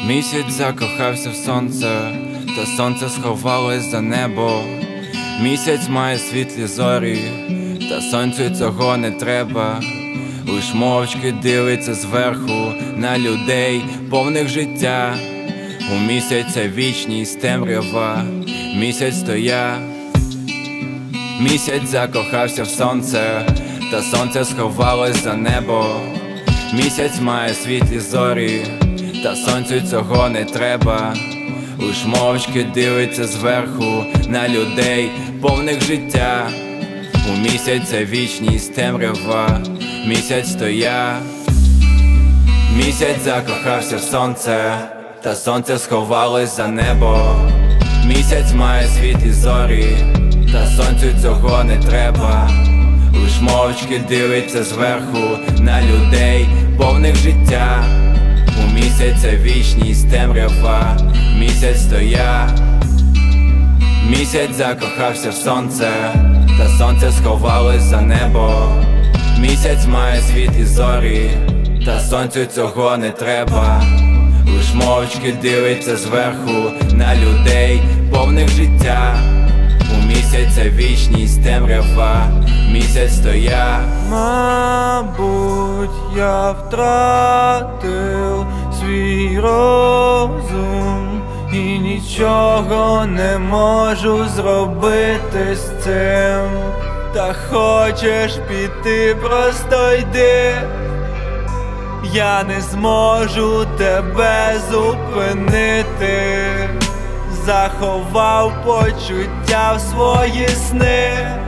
Місяць закохався в сонце, та сонце сховалось за небо. Місяць має світлі зорі, та сонцю цього не треба. Лиш мовчки дивиться зверху на людей, повних життя. У місяця вічність темрява, місяць то я. Місяць закохався в сонце, та сонце сховалось за небо. Місяць має світлі зорі, та сонцю цього не треба. Лиш мовчки дивиться зверху на людей, повних життя. У місяця вічність темрява, місяць то я. Місяць закохався в сонце, та сонце сховалось за небо. Місяць має світлі зорі, та сонцю цього не треба. Лиш мовчки дивиться зверху на людей, повних життя. У місяця вічність темрява, місяць то я. Місяць закохався в сонце, та сонце сховалось за небо. Місяць має світлі зорі, та сонцю цього не треба. Лиш мовчки дивиться зверху на людей, повних життя. У місяця вічність темрява, місяць то я. Мабуть, я втратив свій розум і нічого не можу зробити з цим. Та хочеш піти, просто йди. Я не зможу тебе зупинити. Заховав почуття в свої сни,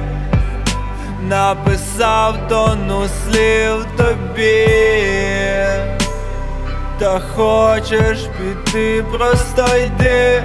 написав тонну слів тобі. Та хочеш піти, просто йди.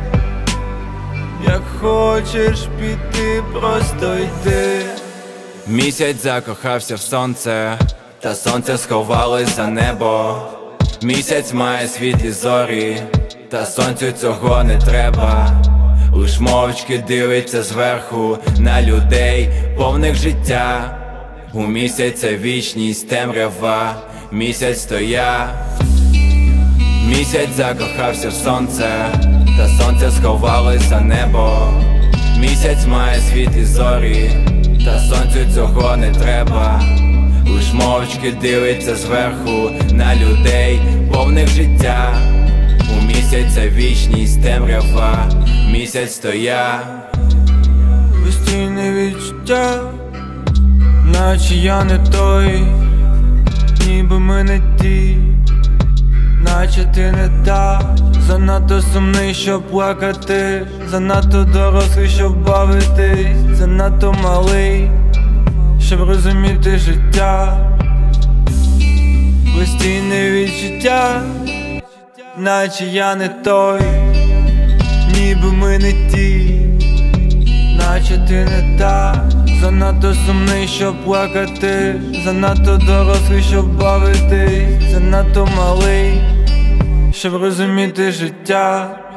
Як хочеш піти, просто йди. Місяць закохався в сонце, та сонце сховалось за небо. Місяць має світлі зорі, та сонцю цього не треба. Лиш мовчки дивиться зверху на людей, повних життя. У місяця вічність темрява, місяць то я. Місяць закохався в сонце, та сонце сховалось за небо. Місяць має світлі зорі, та сонцю цього не треба. Лиш мовчки дивиться зверху на людей, повних життя. У місяця вічність темрява, місяць то я. Постійне відчуття, наче я не той, ніби ми не ті, наче ти не та. Занадто сумний, щоб плакати, занадто дорослий, щоб бавитись, занадто малий, щоб розуміти життя. Постійне відчуття, наче я не той, ніби ми не ті, наче ти не та. Занадто сумний, щоб плакати, занадто дорослий, щоб бавитись, занадто малий, щоб розуміти життя.